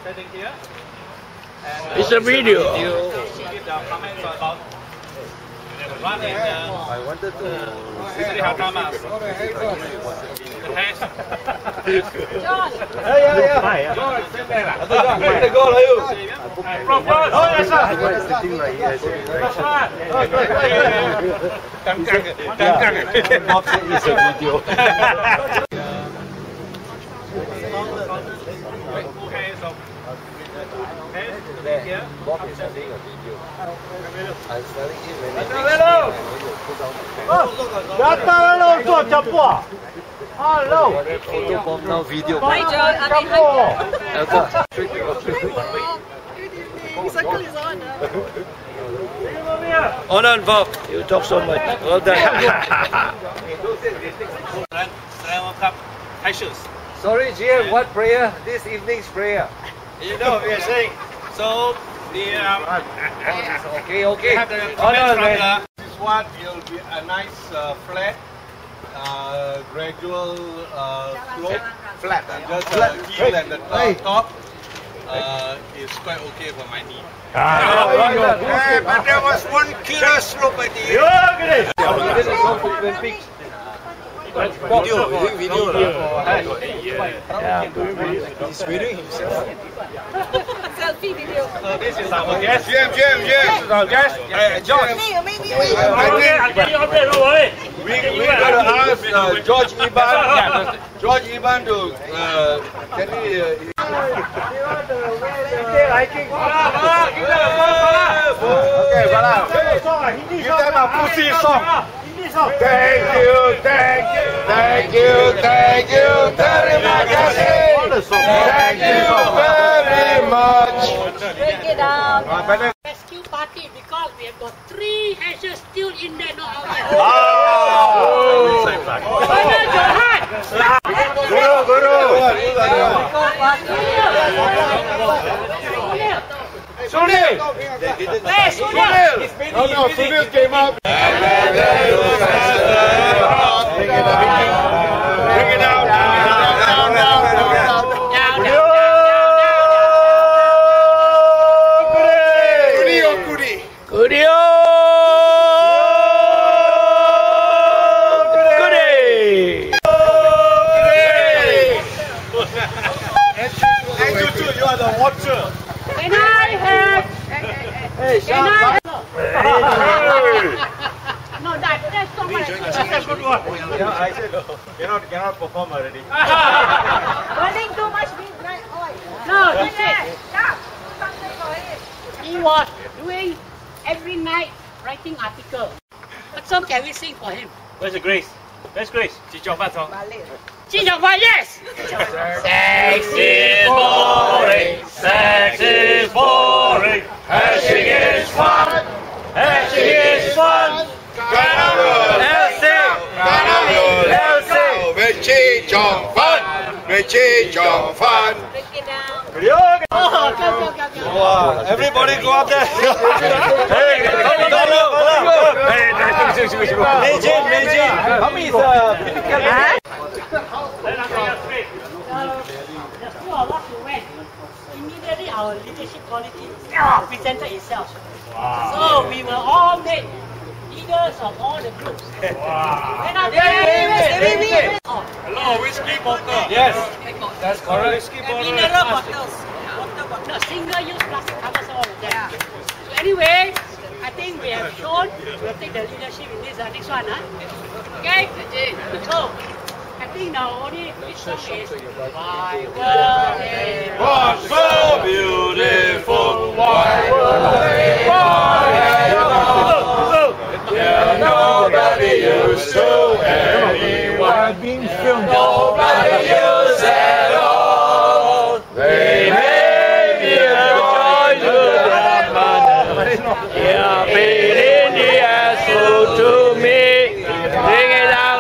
sitting here. And, it's a video. Give the comments about run in I wanted to Seri Hartamas. The Hares. John. the goal are you? Sitting right here. It's a video. Bob is having a video. I'm telling him when photo bomb now video. Hi, John. Circle is on. On, Bob. You talk so much. Well done. Sorry, GM, what prayer? This evening's prayer. You know, we are saying. So, the okay. have the comments from the. This one will be a nice flat, gradual slope, flat, and just heel and the top is quite okay for my knee. But there was one killer slope at the end. Video. He's videoing himself. Selfie video. So this is our guest. This is our guest. George. We're going to ask George Iban to can he? Okay, give them a pussy song. Thank you very much. Break it down. Rescue party because we have got 3 hashes still in there, not out there. Guru. Sunil! Hey, Sunil! No, Sunil came up. Bring it down. You are the watcher. Can I have? No, that's so much. That's a good one. I said cannot perform already. Burning too much midnight oil. No, he said. He was doing every night writing article. What song can we sing for him? Where's the Grace? Where's Grace? Chichong song. Chichong, yes! Sex is boring. Sex is boring. Hashing is fun. Hashing is fun. Chichong fun. Chichong fun. Break it down. Wow, everybody go up there. Hey, Meijin. How many is typical? The two of us who went, immediately our leadership quality presented itself. So we were all made leaders of all the groups. Hello, whiskey bottle. Yes, that's correct. Whiskey bottle. Mineral bottles. No, single-use plastic covers all of them. So anyway, I think we have shown we'll take the leadership in this next one. Okay? So, I think now only which song is Why Were They Born so beautiful? Why were they born? Nobody used to anyone. Nobody used at all. They may be a joy to their mother. Yeah, pain in the ass to me. Bring it down.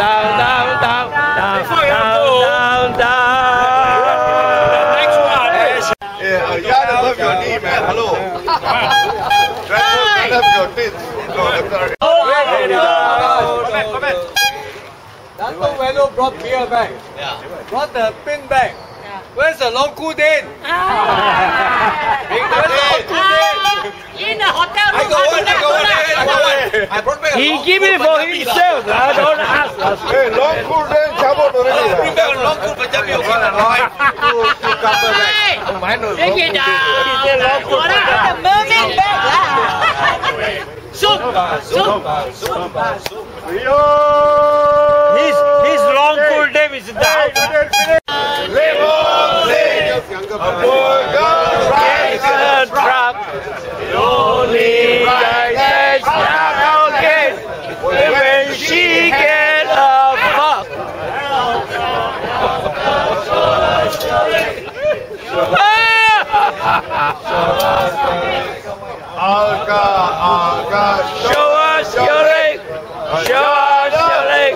You have to love your knee, man. Hello. Try to love your tits. No, I'm sorry. Danto Velo brought beer back. Yeah. Brought the pin back. Where's the long cool den? In the hotel room. I got one. I brought back a He long give cool it for Punjabi, himself. I don't ask us. Hey, long cool then cabut already. Bring back a long cool Punjabi, okay? To cover that. Take it down. The mermaid bag lah. Soup. His long cool name is down. Truck. Only guys now again. When she get a fuck. Show us your leg. Show us your leg.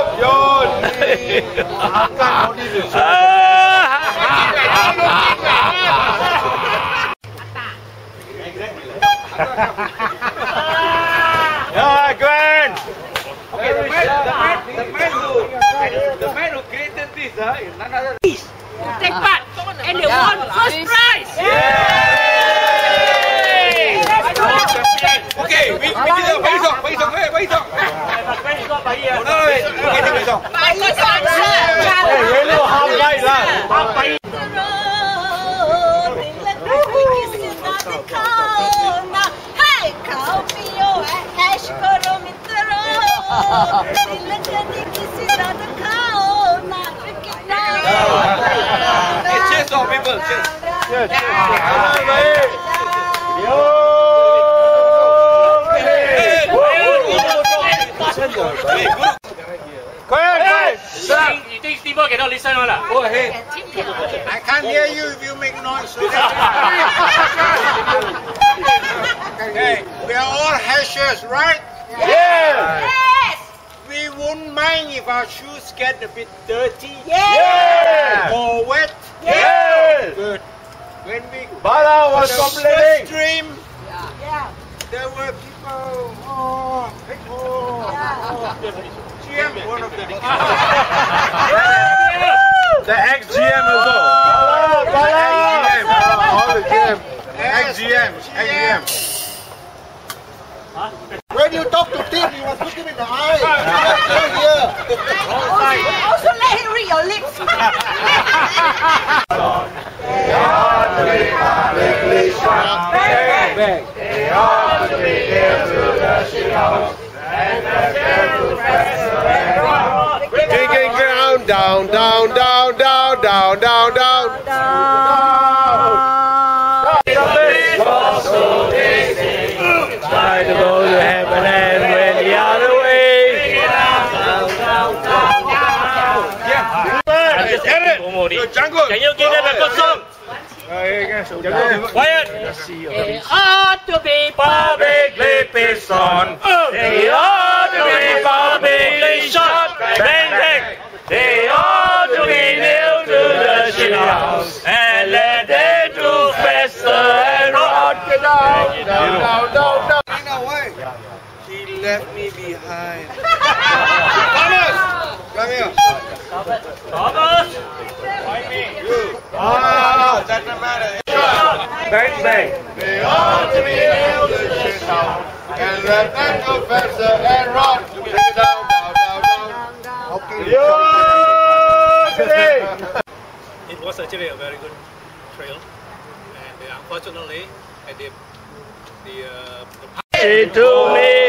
Yeah, Gwen. Okay, the man who created this is none other. Take part. And they won first prize. Okay, we did a Bagi song. Cheers to people. You think Steve cannot listen or not? Go ahead. I can't hear you if you make noise. Hey, we are all Harriers, right? Yeah. We wouldn't mind if our shoes get a bit dirty. Yeah. Or wet. Yeah. Good. When we Bala was the complaining. stream, there were people. GM, one of the ex-GM also. all the GM. Ex-GM. When you talk to Tim, you must look him in the eye. Also let him read your lips. Digging ground, down. Try to go to heaven and went the other way. Can you give them a good song? Quiet. They ought to be Publicly pissed on. They ought to be publicly shot. Bang, bang. They ought to be nailed to the shit house and let them to fester and rot. Down. He left me behind. Thomas! Come here. Thomas. Doesn't matter. Bang, bang. They ought to be nailed to the shit house and let them go fester and rot. Down. Okay. It was actually a very good trail, and unfortunately, at the Shit to me.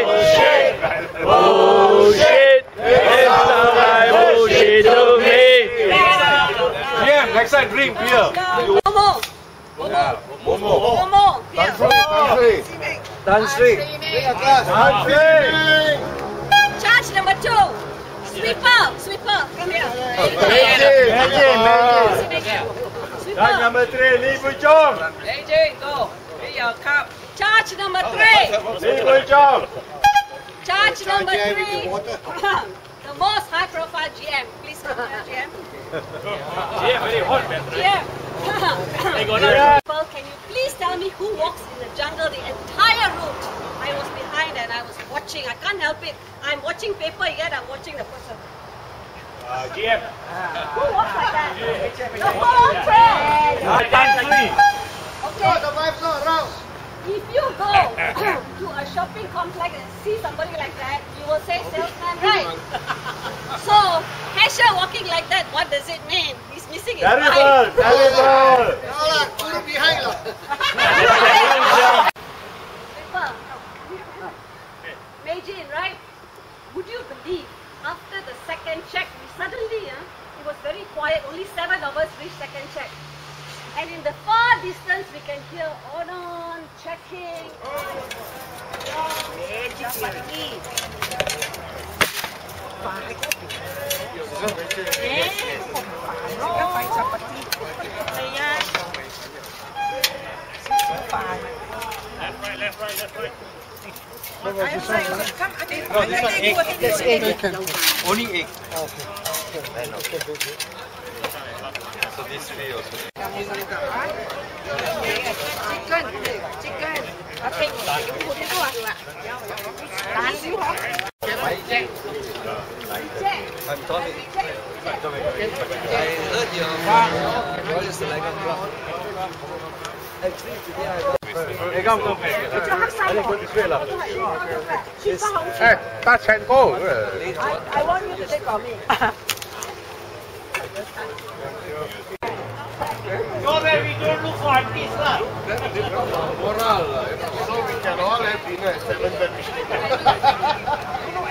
Bullshit. It's not like bullshit to me. Yeah, next time drink beer. Momo. Tan Sri. Charge number 2. Sweeper. Come here. That's number 3, Lee Buchand. AJ, go. Be your cup. Charge number 3. Lee Buchand. Charge number 3. The most high profile GM. Please come here, GM. yeah, very hot, man. GM. Can you please tell me who walks in the jungle the entire route? I was behind and I was watching. I can't help it. I'm watching paper yet I'm watching the person. GM. Who walks like that? The whole trail. Time 3. Okay. If you go to a shopping complex and see somebody like that, you will say salesman, right? So, cashier walking like that, what does it mean? He's missing his eye. Meijin, right? Would you believe, after the second check, suddenly it was very quiet, only 7 of us reached second check. And in the far distance, we can hear on, checking. Left, right. No, this one egg. This egg. Only egg. Okay. So these 3 also. Chicken. Okay. I'm Tommy. I heard your mom is like a club. Hey, come. Hey, touch and go. I want you to take for me. Go where we don't look for this lah. Moral, so we can all have dinner at 7:30.